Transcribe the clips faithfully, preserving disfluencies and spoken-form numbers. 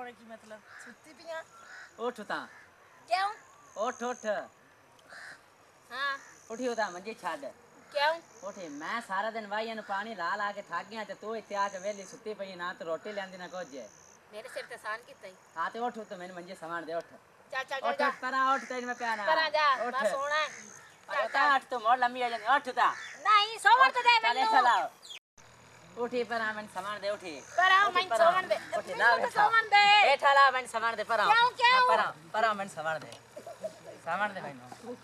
होने की मतलब सुत्ती पिया उठ ता क्यों उठ उठ हां उठी उठा मंजी छाड़ क्यों उठे मैं सारा दिन वाई न पानी ला ला के थक गया ते तू इत्ते आके वेली सुत्ती पई ना तो रोटी लेंदी ना कुछ मेरे सिर ते सान कीता ही हां ते उठ तो मैंने मंजी सामान दे उठ चल चल उठ जा परा उठ तेन में प्याना परा जा उठ मैं सोना है चल चल उठ तो मोड़ लंबी आ जानी उठ ता नहीं सोवन तो दे चले मैनू चला उठी परा मैंने सामान दे उठी परा मैं सोवन दे उठी ला सोवन दे बैठा ला मैंने सामान दे परा क्यों क्यों परा परा मैंने सामान दे सामान दे मैनू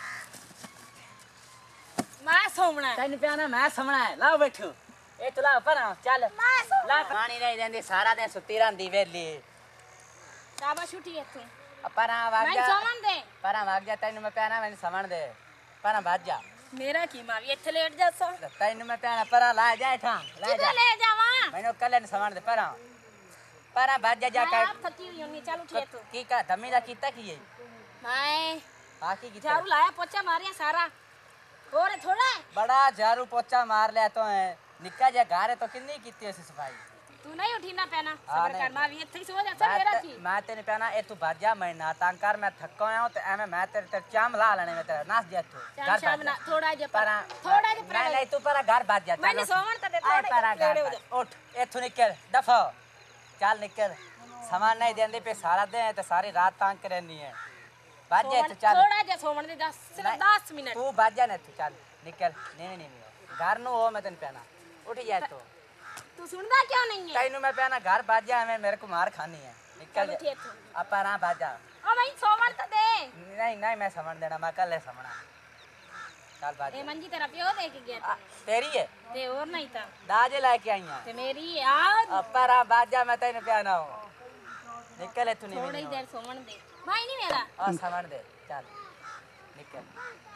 मैं सोवना है तेन प्याना मैं समना है ला बैठो ए तू ला परा चल मैं सोवना ला पानी नहीं देंदी सारा दिन सुत्ती रहंदी वेली शाबाश उठी तू परा भाग मैं जा सोवन दे परा भाग जा तेन में प्याना मैंने सामान दे परा भाग जा मेरा की मां इथे लेट जा सो तेन में प्याना परा ला जा ठा ले जा ले जावा मैंने कल ने सामान दे परा परा भाग जा जा मैं थकी हुई हूं चल उठी तू की का धमी दा कीता की है मैं बाकी की झाड़ू लाया पोछा मारिया सारा और थोड़ा बड़ा झाड़ू पोछा मार लिया तो है निक्का जा घर है तो कितनी कीती है सफाई तू नहीं उठी ना पैना हाँ, सबर कर मां भी इथे ही सो जा सब मेरा की मैं तेने पहना ए तू भाग जा मैं ना तंकार मैं थक्का हूं तो एमे मैं तेरे तेरे चाम ला लेने में तेरा नाच जा तू चल शाम ना थोड़ा जे पर परा थोड़ा जे पर नहीं नहीं तू परा घर भाग जा मैंने सोवन तो दे आए परा घर उठ एथु निकल दफा चल निकल सामान नहीं देंदे पे सारा दिन तो सारी रात तंग करनी है भाग जा तू चल थोड़ा जे सोवन दे दस सिर्फ दस मिनट तू भाग जा ना तू चल निकल नहीं नहीं नहीं घर नु हो मैं तेन पहना उठ जा तू तू सुनदा क्यों नहीं है तैनू मैं पहना घर भाग जा मैं मेरे को मार खानी है निकल उठी तू अपा रा भाग जा ओ भाई सोवन तो दे नहीं नहीं मैं समझ देना मैं कल समझना चल भाग ए मंजी तेरा प्यो दे के गया था तेरी है ते और नहीं था दाजे लेके आई है ते मेरी आज अपा रा भाग जा मैं तेन पहना हूं निकल तू नहीं थोड़ी देर सोवन दे भाई नहीं मेरा और समझ दे चल निकल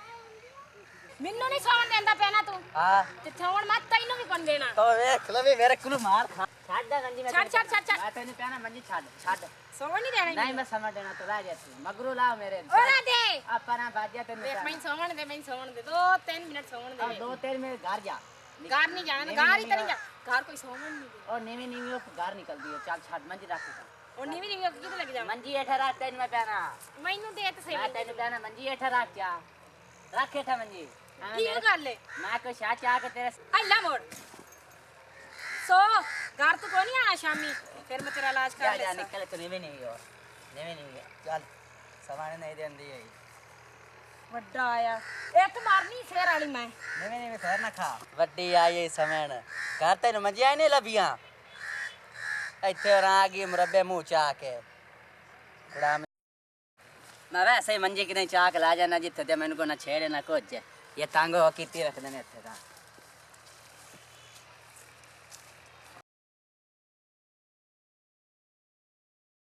मिन्नू नहीं सोवन देंदा पैना तू हां ते सोवन मत तैनू भी कोन देना तो देख ले मेरे को मार खा छाड़ दे गंजी में छाड़ छाड़ छाड़ छाड़ मैं तेन पहना मंजी छाड़ छाड़ सोवन नहीं देना नहीं मैं समझ देना तो ला जा तू मगरू लाओ मेरे ओरा दे अपा रा भाग जा तेन देख मैं सोवन दे मैं सोवन दे दो तीन मिनट सोवन दे दो तेर में घर जा घर नहीं जाना घर ही तो नहीं जा घर कोई सोवन नहीं दे और नीवी नीवी वो घर निकल दी है चल छाड़ मंजी रख और नीवी नीवी किधर लग जा मंजी एठा रख तेन में पहना मैनू दे ते सही मैं तेन पहना मंजी एठा रख क्या रख एठा मंजी की कर ले मैं कोई शाह चाह के तेरे अल्लाह मोड़ सो घर तो कोई नहीं आना शामी फिर मैं तेरा इलाज जा कर जा ले निकल तू नीवी नीवी और नीवी नीवी चल सामान नहीं देन दी है ਵੱਡਾ ਆਇਆ ਇੱਕ ਮਾਰਨੀ ਫੇਰ ਵਾਲੀ ਮੈਂ नीवी नीवी खैर ना खा वड्डी आई सामान घर तेन मंजी आई नहीं लभियां ਇੱਥੇ ਰਾਂ ਆ ਗਈ ਮੁਰੱਬੇ ਮੂੰਹ ਚਾ ਕੇ ਬੜਾ ਮੈਂ ਵੈਸੇ ਮੰਜੀ ਕਿ ਨਹੀਂ ਚਾਹ ਕੇ ਲਾ ਜਾਣਾ ਜਿੱਥੇ ਤੇ ਮੈਨੂੰ ਕੋ ਨਾ ਛੇੜੇ ਨਾ ਕੁਝ ਇਹ ਤੰਗ ਹੋ ਕੀਤੀ ਰੱਖਦੇ ਨੇ ਇੱਥੇ ਤਾਂ